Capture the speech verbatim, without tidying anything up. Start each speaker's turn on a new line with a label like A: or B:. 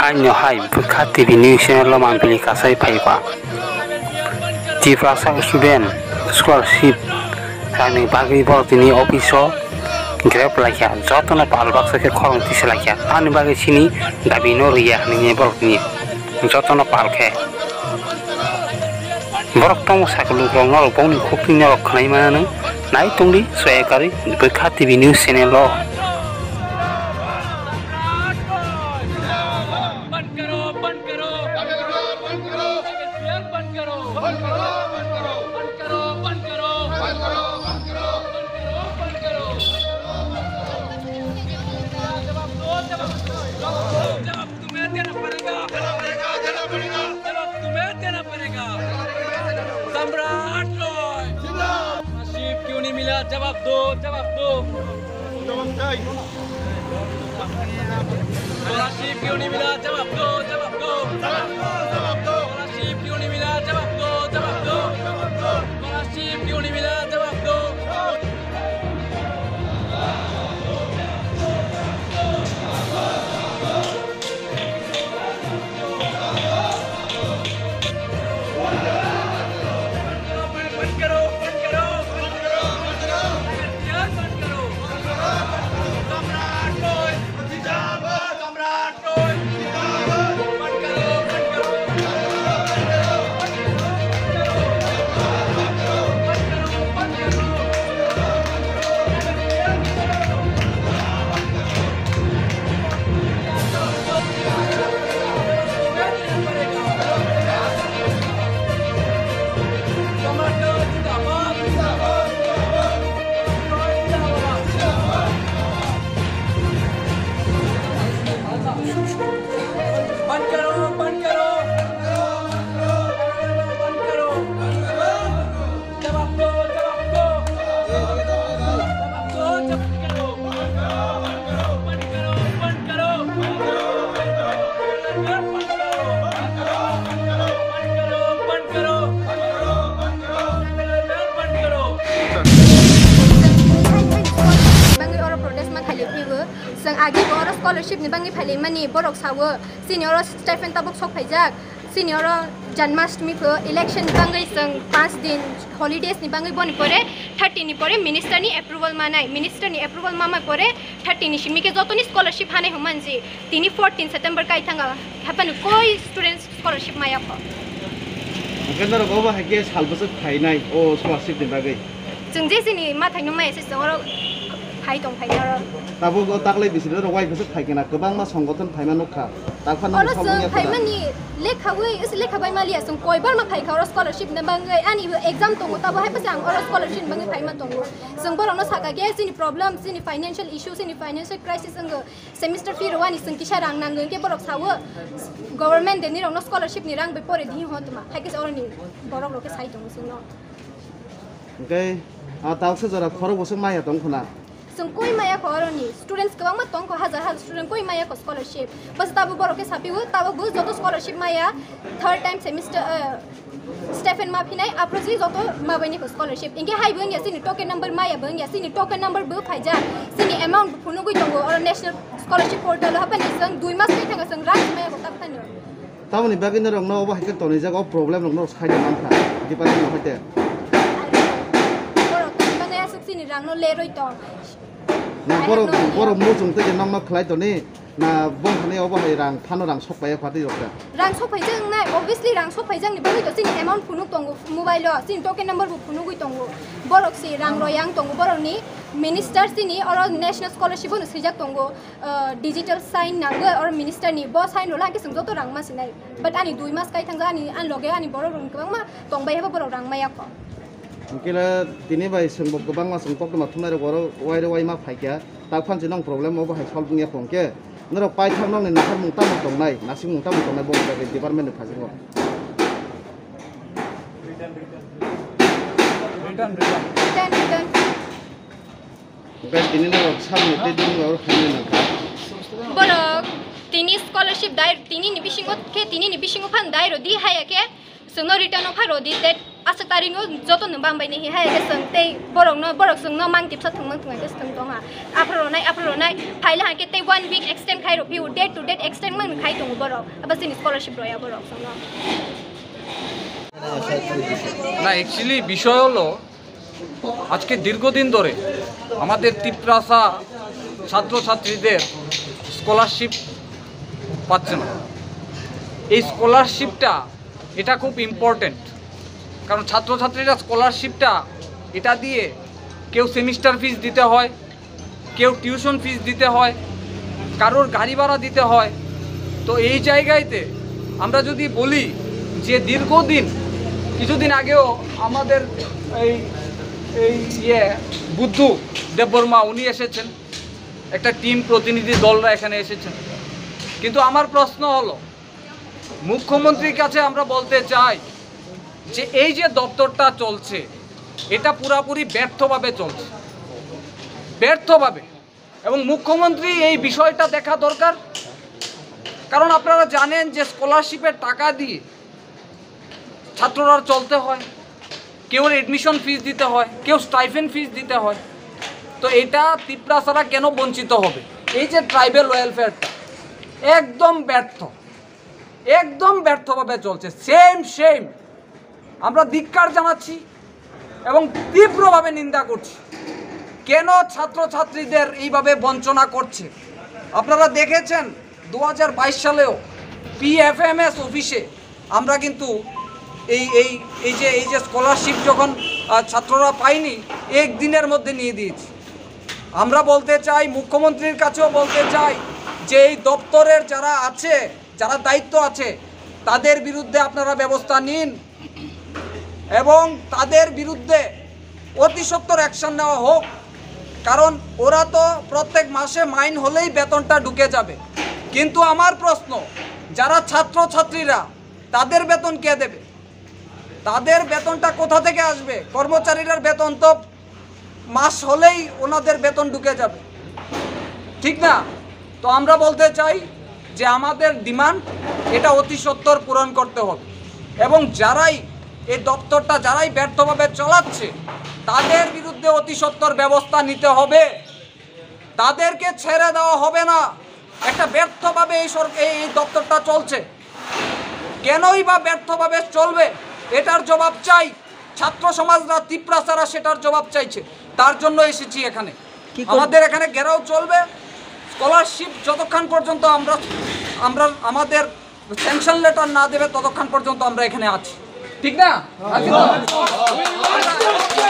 A: Anyo hai bukha T V news channel lo mangpili kasai phaiba. Tifrasa student scholarship rani bagi bol tini ofiso grab lakya jotona palbak sake khorong tise lakya ani bagi sini dabi no riya ni bol tini jotona palkhe borok tong sakulu rong no bong ni khopni no khnai mana nai tongli soekari bukha T V news channel lo
B: जवाब दो जवाब दो scholarship क्यों नहीं मिला जवाब दो जवाब दो स्कॉलरशिप क्यों नहीं मिला जवाब दो जवाब दो स्कॉलरशिप क्यों नहीं मिला जवाब दो
C: आगे और स्कॉलरशिप निबंगी फैले मनी बोरक सावो सीनियर स्टेफन तबक sok फाइजाक सीनियर जन्माष्टमी को इलेक्शन निबंगी संग पाँच दिन हॉलीडेज निबंगी बनी परे थर्टी नि परे मिनिस्टर नि अप्रूवल मानाय मिनिस्टर नि अप्रूवल मामा परे थर्टी नि सिमी के जतनी स्कॉलरशिप हाने हुमान जी तिनी फोर्टीन सितंबर का इथंगा हापन कोई स्टूडेंट स्कॉलरशिप माया प
D: गन्दर बाबा हके सालबस फाइनाय ओ स्कॉलरशिप निबंगी
C: जों जे सिनि माथायनो माय से जों फाइ दं फाइनार
D: ताबो गो ताकले बिसिनो रवाय गोसो फाइकेना गोबां मा संगठन फाइमा नखा ताफान
C: न सावनिया फाइमानि लेखावै इस लेखाबाय मालिया जों कयबार मा फाइखा और स्कॉलरशिप न बांगै आनि एग्जाम दङ ताबो हाय पसे आं और स्कॉलरशिप बांगै फाइमा दङ जों बरनो साका गे सिनि प्रॉब्लम सिनि फाइनेंशियल इशू सिनि फाइनेंशियल क्राइसिस जों सेमिस्टर फी रवानि जों किसा रां नांगोन के बरक सावो गवर्नमेंट देनि रंनो स्कॉलरशिप नि रां बे परे दि होतमा हायके औरनि बरक लोके साइ दङ जों न
D: ओके आ तावसे जरा खरो बसो माया दं खना
C: जों कोई माया खरनि स्टूडेंट्स गोबां मा दं हजार हजार स्टूडेंट कोई माया को स्कॉलरशिप बस ताबो बरके सापिबो ताबो गो जतो स्कॉलरशिप माया थर्ड टाइम सेमिस्टर स्टेफन मा फिनाय आप्रजि जतो माबैनि को स्कॉलरशिप इंगे हाइबो या सिनि टोकन नंबर माया बं या सिनि टोकन नंबर बो फाइजा सिनि अमाउंट फुनु गय दंगो और नेशनल स्कॉलरशिप पोर्टल हापन जों दुइ मास kai थांगा जों रां माया को ताबथानो
D: ताबनि बागिनो रंनो बा हाइके तनि जागा प्रॉब्लेम रंनो साइड मानखा डिपार्टमेंट होते
C: बरक माने सिनि रांनो लेरोय तो
D: ना बर बर मुजुं ते नंग मा खलाय तनि ना बं थाने अबा हाय रां फानो रां सपाय फाति रखा
C: रां सपाय जों ना ऑब्वियसली रां सपाय जों नि बगै तो सिनि अमाउंट फुनु दंगो मोबाइल सिनि टोकन नंबर बो फुनु गय दंगो बरक सि रां रोयांग दंगो बरकनि मिनिस्टर सिनि और नेशनल स्कॉलरशिप नो सिजाक दंगो डिजिटल साइन नांगो और मिनिस्टर नि बो साइन रोला के जों जतो रां मा सिनाय बट आनि दुइ मास काय थांगा आनि आन लगे आनि बरक रं गोबां मा दंबाय हेबो बरक रां माया ख
D: किला दिनै बाय सोंबो गोबां मा सोंपक मा थुनाय रो वाय वाय मा फाइका ता फानसे नं प्रॉब्लेम मो बाहाय सॉल्व निया पंके नरो पाइ थांनां नै नाखा मुंता मो दंनाय नासि मुंता मो दंनाय बं बाय डिपार्टमेंट फाजिङो रिटर्न रिटर्न रिटर्न रिटर्न बे दिनै न साबनि ते दिन और खाने न
C: बरक तिनी स्कॉलरशिप दाय तिनी नि बिसिङो के तिनी नि बिसिङो फान दाय रो दि हाया के जोंनो रिटर्न अफार रो दि दैट asal taring o joto no bang bai ni hai ke seng tei borok no borok seng no mang tip sa thang mang thang ke seng tong ha apro nai apro nai phaila ha ke tei one week extend khai ro piu date to date extend mang khai tong borok aba sin scholarship roya borok seng no
E: না actually বিষয় হলো আজকে দীর্ঘদিন ধরে আমাদের তিপ্রাসা ছাত্রছাত্রীদের scholarship পাচ্ছে না। এই স্কলারশিপটা এটা খুব ইম্পর্টেন্ট, কারণ ছাত্রছাত্রীরা স্কলারশিপটা এটা দিয়ে কেউ সেমিস্টার ফিস দিতে হয়, কেউ টিউশন ফিস দিতে হয়, কারোর গাড়ি ভাড়া দিতে হয়। তো এই জায়গাতে আমরা যদি বলি যে দীর্ঘদিন কিছুদিন আগেও আমাদের এই এই ইয়ে বুদ্ধু দেববর্মা উনি এসেছেন, একটা টিম প্রতিনিধি দলরা এখানে এসেছেন। কিন্তু আমার প্রশ্ন হলো মুখ্যমন্ত্রীর কাছে আমরা বলতে চাই যে এই যে দপ্তরটা চলছে এটা পুরাপুরি ব্যর্থভাবে চলছে, ব্যর্থভাবে। এবং মুখ্যমন্ত্রী এই বিষয়টা দেখা দরকার, কারণ আপনারা জানেন যে স্কলারশিপের টাকা দিয়ে ছাত্ররা চলতে হয়, কেউ এডমিশন ফিস দিতে হয়, কেউ স্টাইফেন ফিস দিতে হয়। তো এটা তিপ্রাসারা কেন বঞ্চিত হবে? এই যে ট্রাইবেল ওয়েলফেয়ারটা একদম ব্যর্থ, একদম ব্যর্থভাবে চলছে। সেম সেম আমরা ধিক্কার জানাচ্ছি এবং তীব্রভাবে নিন্দা করছি। কেন ছাত্রছাত্রীদের এইভাবে বঞ্চনা করছে? আপনারা দেখেছেন দু হাজার বাইশ সালেও পিএফএমএস অফিসে আমরা কিন্তু এই এই এই যে এই যে স্কলারশিপ যখন ছাত্ররা পায়নি একদিনের মধ্যে নিয়ে দিয়েছি। আমরা বলতে চাই, মুখ্যমন্ত্রীর কাছেও বলতে চাই যে এই দপ্তরের যারা আছে, যারা দায়িত্ব আছে তাদের বিরুদ্ধে আপনারা ব্যবস্থা নিন এবং তাদের বিরুদ্ধে অতি সত্বর অ্যাকশন নেওয়া হোক। কারণ ওরা তো প্রত্যেক মাসে মাইন হলেই বেতনটা ঢুকে যাবে। কিন্তু আমার প্রশ্ন, যারা ছাত্রছাত্রীরা তাদের বেতন কে দেবে? তাদের বেতনটা কোথা থেকে আসবে? কর্মচারীরার বেতন তো মাস হলেই ওনাদের বেতন ঢুকে যাবে, ঠিক না? তো আমরা বলতে চাই যে আমাদের ডিমান্ড এটা অতি সত্বর পূরণ করতে হবে এবং যারাই এই দপ্তরটা যারাই ব্যর্থভাবে চালাচ্ছে তাদের বিরুদ্ধে অতি সত্বর ব্যবস্থা নিতে হবে, তাদেরকে ছেড়ে দেওয়া হবে না। একটা ব্যর্থভাবে এই সরকার এই দপ্তরটা চলছে, কেনই বা ব্যর্থভাবে চলবে এটার জবাব চাই। ছাত্র সমাজরা, তিপ্রাসারা সেটার জবাব চাইছে, তার জন্য এসেছি এখানে। আমাদের এখানে ঘেরাও চলবে, স্কলারশিপ যতক্ষণ পর্যন্ত আমরা আমরা আমাদের স্যাংশন লেটার না দেবে ততক্ষণ পর্যন্ত আমরা এখানে আছি, ঠিক না?